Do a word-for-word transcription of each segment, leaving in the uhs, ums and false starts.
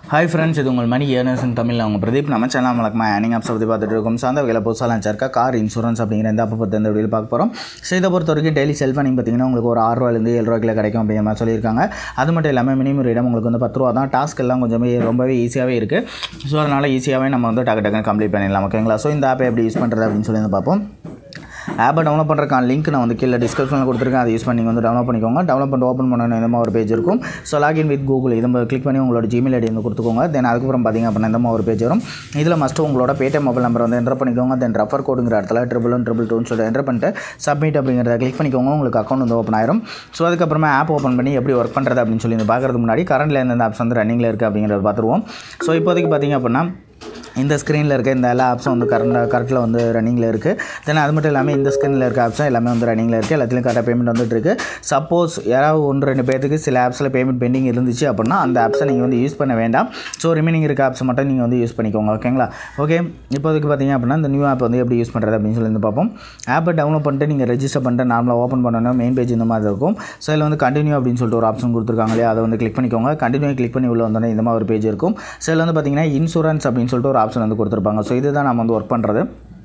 Hi friends, இது உங்கள் மணி earners இன் தமிழ். அவங்க பிரதீப் நம்ம சேனல் வழக்கமாக ஏர்னிங் ஆப்ஸ் பற்றி பார்த்துட்டு இருக்கோம். ஸோ அந்த வகையில் புதுசாக லான்ச் இருக்கா கார் இன்சூரன்ஸ் அப்படிங்கிற இந்த ஆப்பை பற்றி இந்த வீடியோ பார்க்க போகிறோம். ஸோ இதை பொறுத்த வரைக்கும் டெய்லி செல் பண்ணி பார்த்தீங்கன்னா உங்களுக்கு ஒரு ஆறு ரூபாயிலேருந்து ஏழு ரூபாய்க்குள்ள கிடைக்கும் அப்படிங்கிற மாதிரி சொல்லியிருக்காங்க. அது மட்டும் இல்லாமல் மினிமம் ரேடம் உங்களுக்கு வந்து பத்து ரூபா தான். டாஸ்க் எல்லாம் கொஞ்சம் ரொம்பவே ஈஸியாகவே இருக்குது. ஸோ அதனால் ஈஸியாகவே நம்ம வந்து டக்கு டக்குன்னு கம்ப்ளீட் பண்ணிடலாம். ஓகேங்களா? ஸோ இந்த ஆப்பை எப்படி யூஸ் பண்ணுறது அப்படின்னு சொல்லி வந்து பார்ப்போம். ஆப்பை டவுன்லோட் பண்ணுறக்கான லிங்க் நான் வந்து கீழே டிஸ்கிரிப்ஷனில் கொடுத்துருக்கேன். அதை யூஸ் பண்ணி நீங்கள் வந்து டவுன்லோட் பண்ணிக்கோங்க. டவுன்லோட் பண்ணி ஓப்பன் பண்ணணும் இந்த மாதிரி ஒரு பேஜ் இருக்கும். ஸோ லாகின் வித் கூகுள் இதை கிளிக் பண்ணி உங்களோட ஜிமெயில் ஐடி வந்து கொடுத்துக்கோங்க. தென் அதுக்கப்புறம் பார்த்திங்க அப்படின்னா இந்த மாதிரி ஒரு பேஜ் வரும். இதில் மஸ்ட்டு உங்களோட பேடிஎம் மொபைல் நம்பர் வந்து என்டர் பண்ணிக்கோங்க. தென் ரெஃபர் கோடுங்கிற இடத்துல ட்ரிபிள் ஒன் ட்ரிபிள் டூன்னு சொல்லிட்டு என்டர் பண்ணிட்டு சப்மிட் அப்படிங்கிறத கிளிக் பண்ணிக்கோங்க. உங்களுக்கு அக்கௌண்ட் வந்து ஓப்பன் ஆயிரும். ஸோ அதுக்கப்புறமா ஆப் ஓப்பன் பண்ணி எப்படி ஒர்க் பண்ணுறது அப்படின்னு சொல்லி பார்க்குறதுக்கு முன்னாடி கரண்ட்டில் எந்தெந்த ஆப்ஸ் வந்து ரன்னிங்கில் இருக்குது அப்படிங்கிறத பார்த்துருவோம். ஸோ இப்போதைக்கு பார்த்திங்க அப்படின்னா இந்த ஸ்க்ரீனில் இருக்க இந்த எல்லா ஆப்ஸும் வந்து கரெக்டாக கரெக்டில் வந்து ரன்னிங்கில் இருக்குது. தென் அது மட்டும் இல்லாமல் இந்த ஸ்க்ரீனில் இருக்க ஆப்ஸும் எல்லாமே வந்து ரன்னிங்கில் இருக்குது. எல்லாத்துலையும் கரெக்டாக பேமெண்ட் வந்துட்டு இருக்குது. சப்போஸ் யாராவது ஒன்று ரெண்டு பேருக்கு சில ஆப்ஸில் பேமெண்ட் பெண்டிங் இருந்துச்சு அப்படின்னா அந்த ஆப்ஸை நீங்கள் வந்து யூஸ் பண்ண வேண்டாம். ஸோ ரிமைனிங் இருக்க ஆப்ஸை மட்டும் நீங்கள் வந்து யூஸ் பண்ணிக்கோங்க. ஓகேங்களா? ஓகே, இப்போதைக்கு பார்த்திங்க அப்படின்னா இந்த நியூ ஆப் வந்து எப்படி யூஸ் பண்ணுறது அப்படின்னு சொல்லி வந்து பார்ப்போம். ஆப்பை டவுன்லோட் பண்ணிட்டு நீங்கள் ரெஜிஸ்டர் பண்ணிட்டு நார்மலாக ஓப்பன் பண்ணணும். மெயின் பேஜ் இந்த மாதிரி இருக்கும். ஸோ இதில் வந்து கண்டினியூ அப்படின்னு சொல்லிட்டு ஒரு ஆப்ஷன் கொடுத்துருக்காங்க இல்லையா, அதை வந்து கிளிக் பண்ணிக்கோங்க. கண்டினியூ கிளிக் பண்ணி உள்ள வந்தோடனே இந்த மாதிரி ஒரு பேஜ் இருக்கும். ஸோ இதில் வந்து பார்த்திங்கன்னா இன்சூரன்ஸ் அப்படின்னு சொல்லிட்டு ஒரு ஆப்ஷன் வந்து கொடுத்துருப்பாங்க. ஸோ இதுதான் நம்ம வந்து ஒர்க் பண்ணுறது.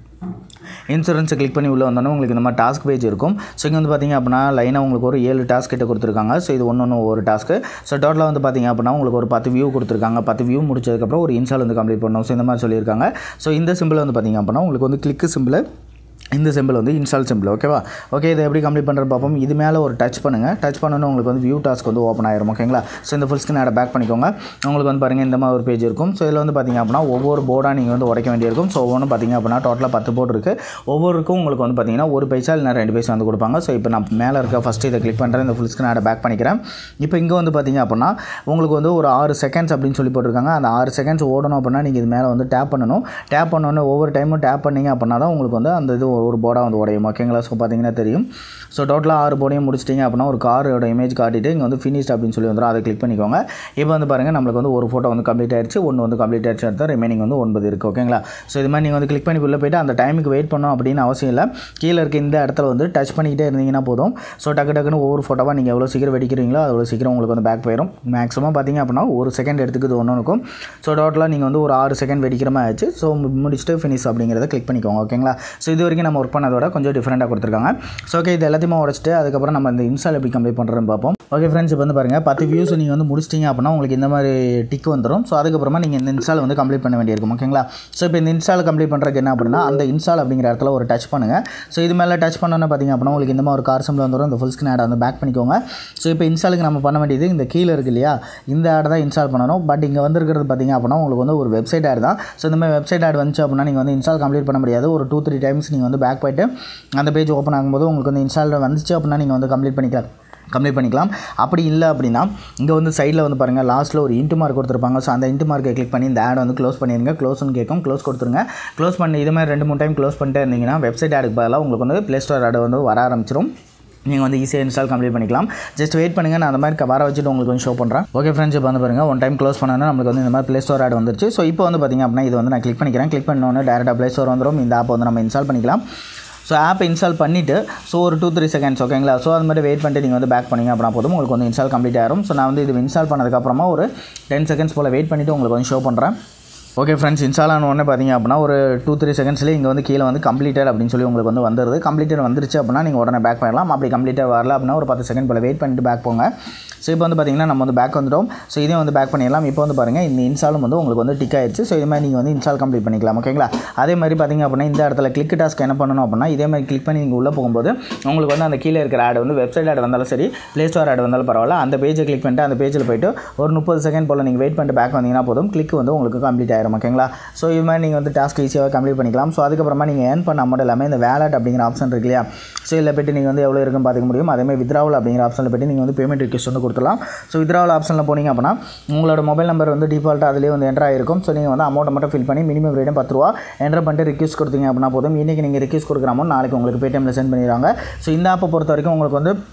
இன்சூரன்ஸை கிளிக் பண்ணி உள்ளே வந்தோன்னே உங்களுக்கு இந்த மாதிரி டாஸ்க் பேஜ் இருக்கும். ஸோ இங்கே வந்து பார்த்திங்க அப்படின்னா லைனாக உங்களுக்கு ஒரு ஏழு டாஸ்க் கிட்ட கொடுத்துருக்காங்க. ஸோ இது ஒன்று ஒன்று ஒரு டாஸ்க்கு. ஸோ டோட்டலாக வந்து பார்த்திங்க அப்படின்னா உங்களுக்கு ஒரு பத்து வியூ கொடுத்துருக்காங்க. பத்து வியூ முடிச்சதுக்கப்புறம் ஒரு இன்ஸ்டால் வந்து கம்ப்ளீட் பண்ணணும். ஸோ இந்த மாதிரி சொல்லியிருக்காங்க. ஸோ இந்த சிம்பிள் வந்து பார்த்திங்க அப்படின்னா உங்களுக்கு வந்து கிளிக்கு சிம்பிள், இந்த சிம்பிள் வந்து இன்ஸ்டால் சிம்பிள். ஓகேவா? ஓகே, இதை எப்படி கம்ப்ளீட் பண்ணுறது பார்ப்போம். இது மேலே ஒரு டச் பண்ணுங்கள். டச் பண்ணோன்னு உங்களுக்கு வந்து வியூ டாஸ்க் வந்து ஓப்பன் ஆயிரும். ஓகேங்களா? ஸோ இந்த ஃபுல் ஸ்க்ரீன் ஆட பேக் பண்ணிக்கோங்க. உங்களுக்கு வந்து பாருங்கள் இந்த மாதிரி ஒரு பேஜ் இருக்கும். ஸோ இதில் வந்து பார்த்திங்க அப்படின்னா ஒவ்வொரு போர்டாக நீங்கள் வந்து உடைக்க வேண்டியிருக்கும். ஸோ ஒவ்வொன்றும் பார்த்திங்க அப்படின்னா டோட்டலாக பத்து போர்டு இருக்குது. ஒவ்வொருக்கும் உங்களுக்கு வந்து பார்த்திங்கன்னா ஒரு பைசா இல்லை ரெண்டு பைசா வந்து கொடுப்பாங்க. ஸோ இப்போ நான் மேலே இருக்க ஃபஸ்ட்டு இதை கிளிக் பண்ணுறேன். இந்த ஃபுல் ஸ்க்ரீன் ஆட பேக் பண்ணிக்கிறேன். இப்போ இங்கே வந்து பார்த்திங்க அப்படின்னா உங்களுக்கு வந்து ஒரு ஆறு செகண்ட்ஸ் அப்படின்னு சொல்லி போட்டிருக்காங்க. அந்த ஆறு செகண்ட்ஸ் ஓடணும் அப்படின்னா நீங்கள் இது மேலே வந்து டேப் பண்ணணும். டேப் பண்ணோன்னே ஒவ்வொரு டைமும் டேப் பண்ணிங்க அப்படின்னா தான் உங்களுக்கு வந்து அந்த இது ஒரு போர்டாக வந்து உடையும். ஓகேங்களா? ஸோ பார்த்தீங்கன்னா தெரியும். ஸோ டோட்டலாக ஆறு போர்டையும் முடிச்சிட்டிங்க அப்படின்னா ஒரு காரோட இமேஜ் காட்டிட்டு இங்கே வந்து ஃபினிஷ்ட் அப்படின்னு சொல்லி வந்துடும். அதை கிளிக் பண்ணிக்கோங்க. இப்போ வந்து பாருங்கள் நம்மளுக்கு வந்து ஒரு ஃபோட்டோ வந்து கம்ப்ளீட் ஆயிடுச்சு, ஒன்று வந்து கம்ப்ளீட் ஆயிடுச்சு, அடுத்த ரிமைனிங் வந்து ஒன்பது இருக்குது. ஓகேங்களா? ஸோ இது மாதிரி நீங்கள் வந்து கிளிக் பண்ணி உள்ளே போய்ட்டு அந்த டைமுக்கு வெயிட் பண்ணணும் அப்படின்னு அவசியம் இல்லை. கீழே இருக்க இந்த இடத்துல வந்து டச் பண்ணிக்கிட்டே இருந்தீங்கன்னா போதும். ஸோ டக்கு டக்குன்னு ஒவ்வொரு ஃபோட்டோவாக நீங்கள் எவ்வளோ சீக்கிரம் வெடிக்கிறீங்களோ அவ்வளோ சீக்கிரம் உங்களுக்கு வந்து பேக் போயிடும். மேக்ஸிமம் பார்த்திங்க அப்படின்னா ஒரு செகண்ட் எடுத்துக்குது ஒன்று இருக்கும். ஸோ டோட்டலாக நீங்கள் வந்து ஒரு ஆறு செகண்ட் வெடிக்கிற மாதிரி ஆச்சு. ஸோ முடிச்சுட்டு ஃபினிஷ் அப்படிங்கிறத கிளிக் பண்ணிக்கோங்க. ஓகேங்களா? ஸோ இது வரைக்கும் நம்ம ஒர்க் பண்ணதோட கொஞ்சம் டிஃப்ரெண்ட்டாக கொடுத்துருக்காங்க. ஸோ ஓகே, இது எல்லாத்தையுமே உடச்சிட்டு அதுக்கப்புறம் நம்ம இந்த இன்ஸ்டால் எப்படி கம்ப்ளீட் பண்ணுறதுன்னு பார்ப்போம். ஓகே ஃப்ரெண்ட்ஸ், இப்போ வந்து பாருங்கள் பத்து வியூஸ் நீங்கள் வந்து முடிச்சிட்டிங்க அப்படின்னா உங்களுக்கு இந்த மாதிரி டிக் வந்துடும். ஸோ அதுக்கப்புறமா நீங்கள் இந்த இன்ஸ்டால் வந்து கம்ப்ளீட் பண்ண வேண்டியிருக்கும். ஓகேங்களா? ஸோ இப்போ இந்த இன்ஸ்டால் கம்ப்ளீட் பண்ணுறதுக்கு என்ன அப்படின்னா அந்த இன்ஸ்டால் அப்படிங்கிற இடத்துல ஒரு டச் பண்ணுங்கள். ஸோ இது மேலே டச் பண்ணோன்னு பார்த்திங்க அப்படின்னா உங்களுக்கு இந்த மாதிரி ஒரு கார் சிம்பிள் வந்துடும். இந்த ஃபுல் ஸ்க்ரீன் ஆடை வந்து பேக் பண்ணிக்கோங்க. ஸோ இப்போ இன்ஸ்டாலுக்கு நம்ம பண்ண வேண்டியது இந்த கீழே இருக்குது இல்லையா, இந்த ஆடை தான் இன்ஸ்டால் பண்ணணும். பட் இங்கே வந்துருக்கிறது பார்த்திங்க அப்படின்னா உங்களுக்கு வந்து ஒரு வெப்சைட் ஆட் தான். ஸோ இந்த மாதிரி வெப்சைட் ஆட் வந்துச்சு அப்படின்னா நீங்கள் வந்து இன்ஸ்டால் கம்ப்ளீட் பண்ண முடியாது. ஒரு டூ த்ரீ டைம்ஸ் நீங்கள் வந்து பேக் போய்ட்டு அந்த பேஜ் ஓப்பன் ஆகும்போது உங்களுக்கு வந்து இன்ஸ்டால் வந்துச்சு அப்படின்னா நீங்கள் வந்து கம்ப்ளீட் பண்ணிக்கலாம் கம்ப்ளீட் பண்ணிக்கலாம் அப்படி இல்லை அப்படின்னா இங்கே வந்து சைடில் வந்து பாருங்கள் லாஸ்ட்டில் ஒரு இன்ட்டு மார்க் கொடுத்துருப்பாங்க. ஸோ அந்த இன்ட்டு மார்க்கை கிளிக் பண்ணி இந்த ஆட் வந்து க்ளோஸ் பண்ணிடுங்க. க்ளோஸ்னு கேட்கும், க்ளோஸ் கொடுத்துருங்க. க்ளோஸ் பண்ணி இது மாதிரி ரெண்டு மூணு டைம் க்ளோஸ் பண்ணிட்டே இருந்தீங்கன்னா வெப்சைட் ஆடுக்கு பதிலாக உங்களுக்கு வந்து ப்ளே ஸ்டோர் ஆட் வந்து வர ஆரம்பிச்சிடும். நீங்கள் வந்து ஈஸியாக இன்ஸ்டால் கம்ப்ளீட் பண்ணிக்கலாம். ஜஸ்ட் வெயிட் பண்ணுங்கள், நான் அந்த மாதிரி வர வச்சுட்டு உங்களுக்கு வந்து ஷோ பண்ணுறேன். ஓகே ஃப்ரெண்ட்ஸ், இப்போ வந்து பாருங்கள் ஒன் டைம் க்ளோஸ் பண்ணோன்னா நம்மளுக்கு வந்து இந்த மாதிரி ப்ளே ஸ்டோர் ஆட் வந்துருச்சு. ஸோ இப்போ வந்து பார்த்திங்க அப்படின்னா இது வந்து நான் கிளிக் பண்ணிக்கிறேன். கிளிக் பண்ணோன்னே டேரெக்டாக ப்ளே ஸ்டோர் வந்துடும். இந்த ஆப் வந்து நம்ம இன்ஸ்டால் பண்ணிக்கலாம். ஸோ ஆப்பை இன்ஸ்டால் பண்ணிவிட்டு ஸோ ஒரு டூ த்ரீ செகண்ட்ஸ் ஓகேங்களா. ஸோ அது மாதிரி வெயிட் பண்ணிட்டு நீங்கள் வந்து பேக் பண்ணிங்க அப்படின்னா போதும் உங்களுக்கு வந்து இன்ஸ்டால் கம்ப்ளீட் ஆயிரும். ஸோ நான் வந்து இது இன்ஸ்டால் பண்ணதுக்கப்புறமா ஒரு டென் செகண்ட்ஸ் போல் வெயிட் பண்ணிவிட்டு உங்களுக்கு வந்து ஷோ பண்ணுறேன். ஓகே ஃப்ரெண்ட்ஸ், இன்ஸ்டால் ஆன உடனே பார்த்திங்க அப்படின்னா ஒரு டூ த்ரீ செகண்ட்ஸ்லேயே இங்கே வந்து கீழே வந்து கம்ப்ளீட்டட் அப்படின்னு சொல்லி உங்களுக்கு வந்து வந்துடுது. கம்ப்ளீட்டட் வந்துருச்சு அப்படின்னா நீங்கள் உடனே பேக் பண்ணலாம். அப்படி கம்ப்ளீட்டட் வரல அப்படின்னா ஒரு பத்து செகண்ட் போல் வெயிட் பண்ணிட்டு பேக் போங்க. ஸோ இப்போ வந்து பார்த்திங்கன்னா நம்ம வந்து பேக் வந்துடும். ஸோ இதையும் வந்து பேக் பண்ணிடலாம். இப்போ வந்து பாருங்கள் இந்த இன்ஸ்டாலும் வந்து உங்களுக்கு வந்து டிக் ஆயிடுச்சு. ஸோ இது மாதிரி நீங்கள் வந்து இன்ஸ்டால் கம்ப்ளீட் பண்ணிக்கலாம். ஓகேங்களா? அதே மாதிரி பார்த்திங்க அப்படின்னா இந்த இடத்துல கிளிக் டாஸ்க் என்ன பண்ணணும் அப்படின்னா இதே மாதிரி கிளிக் பண்ணி நீங்கள் உள்ளே போகும்போது உங்களுக்கு வந்து அந்த கீழே இருக்கிற ஆட் வந்து வெப்சைட் ஆட் வந்தாலும் சரி, ப்ளே ஸ்டோர் ஆட் வந்தாலும் பரவாயில்ல, அந்த பேஜை கிளிக் பண்ணிட்டு அந்த பேஜில் போய்ட்டு ஒரு முப்பது செகண்ட் போல் நீங்கள் வெயிட் பண்ணிட்டு பேக் வந்தீங்கன்னா போதும், கிளிக் வந்து உங்களுக்கு கம்ப்ளீட் ஆயிரும். ஓகேங்களா? ஸோ இது மாதிரி நீங்கள் வந்து டாஸ்க் ஈஸியாக கம்ப்ளீட் பண்ணிக்கலாம். ஸோ அதுக்கப்புறமா நீங்கள் ஏர்ன் பண்ண அமௌண்ட் எல்லாமே இந்த வேலட் அப்படிங்கிற ஆப்ஷன் இருக்கு இல்லையா, ஸோ இதில் போய்ட்டு நீங்கள் வந்து எவ்வளோ இருக்குன்னு பார்த்துக்க முடியும். அதேமாதிரி வித்ராவல் அப்படிங்கிற ஆப்ஷனில் போய்ட்டு நீங்கள் வந்து பேமெண்ட் ரிக்வெஸ்ட் வந்து கொடுத்துலாம். ஸோ வித்ராவல் ஆப்ஷனில் போனீங்க அப்படின்னா உங்களோட மொபைல் நம்பர் வந்து டிஃபால்ட்டாக அதிலே வந்து என்ட்ரு ஆகிருக்கும். ஸோ நீங்கள் வந்து அமௌண்ட்டை மட்டும் ஃபில் பண்ணி மினிமம் ரேட்டும் பத்து ரூபா என்ட்ரு பண்ணிட்டு ரிக்வெஸ்ட் கொடுத்தீங்க அப்படின்னா போதும். இன்றைக்கி நீங்கள் ரிக்வெஸ்ட் கொடுக்குற அமௌண்ட் நாளைக்கு உங்களுக்கு பேடிஎம்மில் சென்ட் பண்ணிடுவாங்க. ஸோ இந்த ஆப்பை பொறுத்த வரைக்கும் உங்களுக்கு வந்து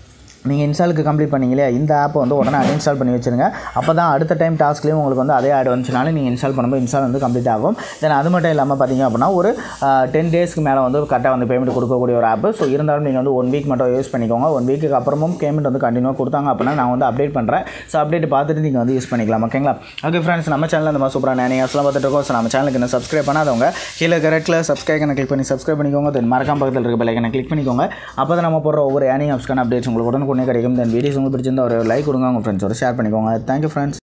நீங்கள் இன்ஸ்டாலுக்கு கம்ப்ளீட் பண்ணிங்களே இந்த ஆப்பை வந்து உடனே அன்இன்ஸ்டால் பண்ணி வச்சுருங்க. அப்போ தான் அடுத்த டைம் டாஸ்க்லேயும் உங்களுக்கு வந்து அதே ஆட் வந்துச்சுனாலும் நீங்கள் இன்ஸ்டால் பண்ணும்போது இன்ஸ்டால் வந்து கம்ப்ளீட் ஆகும். தென் அது மட்டும் இல்லாமல் பார்த்தீங்க அப்படின்னா ஒரு டென் டேஸ்க்கு மேலே வந்து கரெக்டாக வந்து பேமெண்ட் கொடுக்கக்கூடிய ஒரு ஆப். ஸோ இருந்தாலும் நீங்கள் வந்து ஒன் வீக் மட்டும் யூஸ் பண்ணிக்கோங்க. ஒன் வீக்கு அப்புறமும் பேமெண்ட் வந்து கண்டினியூவாக கொடுத்தாங்க அப்படின்னா நான் வந்து அப்டேட் பண்ணுறேன். ஸோ அப்டேட் பார்த்துட்டு நீங்கள் வந்து யூஸ் பண்ணிக்கலாம். ஓகேங்களா? ஓகே ஃப்ரெண்ட்ஸ், நம்ம சேனலில் இந்த மாதிரி சூப்பராக நிறைய ஆப்ஸ்லாம் பார்த்துட்டு இருக்கோம். ஸோ நம்ம சேனலுக்கு என்ன சப்ஸ்கிரைப் பண்ணாதவங்க கீழே கரெக்டில் சப்ஸ்கிரைப் பண்ண கிளிக் பண்ணி சப்ஸ்கிரைப் பண்ணிக்கோங்க. தென் மறக்காம பக்கத்தில் இருக்க பெல் ஐக்கனை கிளிக் பண்ணிக்கோங்க. அப்போ தான் நம்ம போடுற ஒவ்வொரு ஏர்னிங் ஆப்ஸ்க்கான அப்டேட்ஸ் உங்களுக்கு உடனே கிடைக்கும். தென் வீடியோஸ் உங்களுக்கு பிடிச்சிருந்தா ஒரு லைக் கொடுங்க, உங்கள் ஃப்ரெண்ட்ஸோட ஷேர் பண்ணிக்கோங்க. Thank you friends.